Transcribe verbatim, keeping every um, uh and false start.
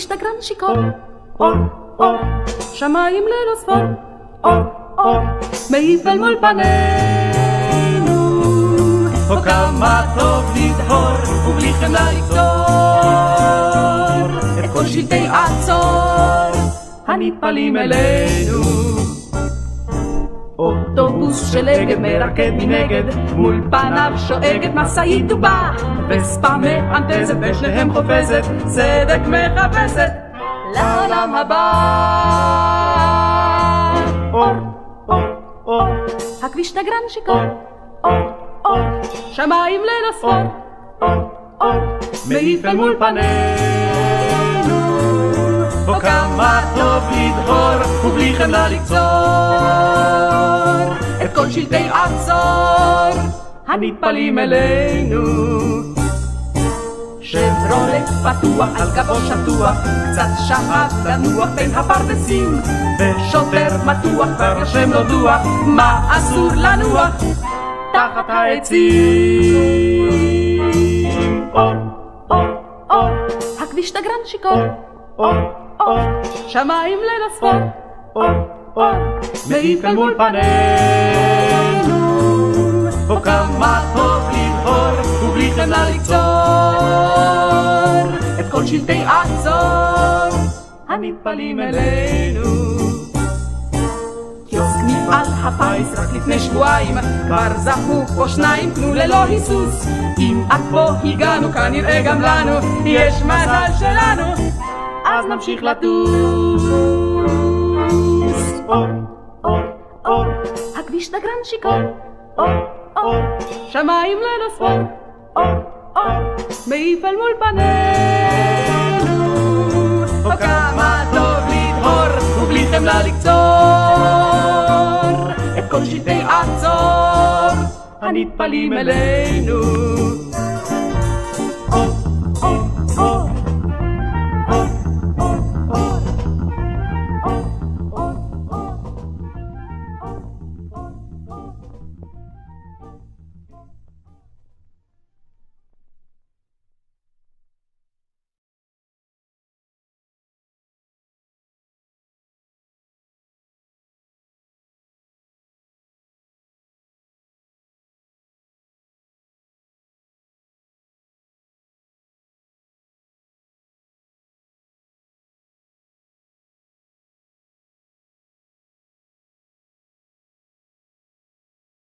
הכביש דגרן שיכור, אור, אור, שמיים ללא ספור, אור, אור, מעיף אל מול פנינו. או כמה טוב לדהור ובלי חמלה לקצור את כל שלטי עצור הנטפלים אלינו. אוטובוס של אגד מרקד מנגד, מול פניו שואגת משאית דובה, וספה מאנטזת ושניהם חופזת, צדק מחפשת לעולם הבא. אור, אור, אור, הכביש דגרן שיכור, אור, אור, שמיים ללא ספור, אור, אור, מעיף אל מול פנינו. או כמה טוב לדהור ובלי חמלה לקצור את כל שלטי עצור הנטפלים אלינו. שברולט פתוח על גבו שטוח, קצת שכב לנוח בין הפרדסים, ושוטר מתוח כבר ישם לו דוח, מה אסור לנוח תחת העצים. אור, אור, אור, הכביש דגרן שיכור, אור, אור, שמיים ללא ספור, אור, אור, מעיף אל מול פנינו. או כמה טוב לדהור ובלי חמלה לקצור את כל שלטי עצור הנטפלים אלינו. קיוסק מפעל הפיס רק לפני שבועיים, כבר זכו פה שניים, תנו ללא היסוס. אם עד פה הגענו כנראה גם לנו יש מזל שלנו, אז נמשיך לטוס. אור, אור, אור, הכביש דגרן שיכור, אור, אור, שמיים ללא ספור, אור, אור, מעיף אל מול פנינו. או כמה טוב לדהור ובלי חמלה לקצור את כל שלטי עצור הנטפלים אלינו. אור,